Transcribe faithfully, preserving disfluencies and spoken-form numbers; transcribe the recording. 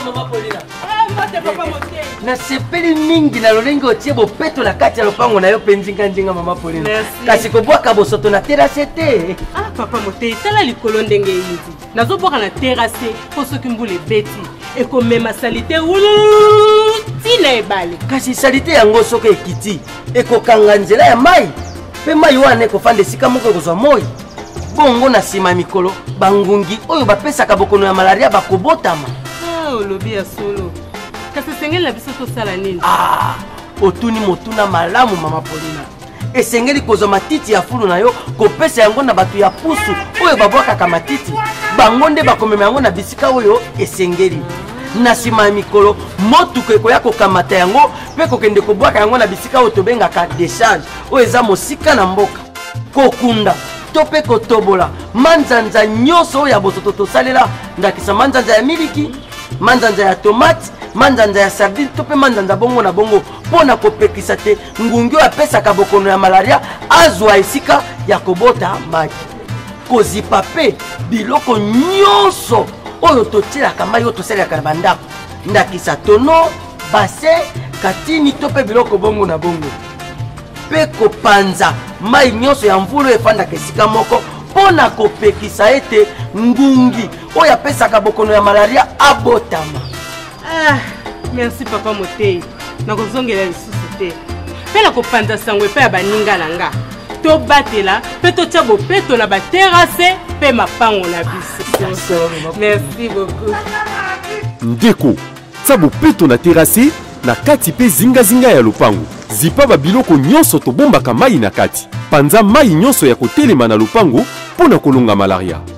mama Paulina. Eh, mate papa moté. Na sepeli mingi na lolengo tie bopeto na kati ya lopango na yo penzinga njinga mama Paulina. Kasi ko bwaka bosoto na terrasse te. Ah papa moté, tala likolo ndenge yindi. Nazo bwaka na terrasse po soki mbule beti. E ko mema salite wulu tina ebale. Kasi salite yango soki ekiti. E ko kanga nzela ya mai. Pe mai wana ko fande sika moko kozwa moi. Bongo na sima mikolo bangungi oyo bapesaka bokono ya malaria bakobotama. Ah olobi ya solo. Kasi sengeli na biso tosala nini? Ah, otuni motuna malamu mama Paulina. Esengeli kozwa matiti ya fulu na yo kopesa yango na batu ya pusu oyo babwakaka matiti. Bango nde bakomema yango na bisika oyo esengeli. Na sima ya mikolo motuko ekoya kokamata yango pe kokende kobwaka yango na bisika oyo tobengaka décharge oyo eza mosika na mboka. Kokunda tope kotobola manzanza nyoso ya bosoto tosalela ndakisa manzanza ya miliki, manzanza ya tomate, manzanza ya sardine tope manzanza bongo na bongo pona kopekisa te ngungi apesaka bokono ya malaria azwa esika ya kobota maki. Kozipa pe biloko nyoso oyo totielaka mai oyo tosalelaka na bandako ndakisa tono, bassin, katini tope biloko bongo na bongo. Pe kopanza mai nyoso ya mvula efandaka esika moko pona kopekisa ete ngungi oyo apesaka bokono ya malaria abotama. Ah, merci papa moté. Nakozongela lisusu te. Pe na kopanza sango epai ya baninga na nga. Tobatela pe totia bopeto na baterrasse pe mapango na biso. Merci beaucoup. Ndeko, tia bopeto na terrasse na kati pe zinga zinga ya lopango. Zipa ba biloko nyonso to bombaka mai na kati. Panza mai nyonso ya kotelema na lopango pona kolonga malaria.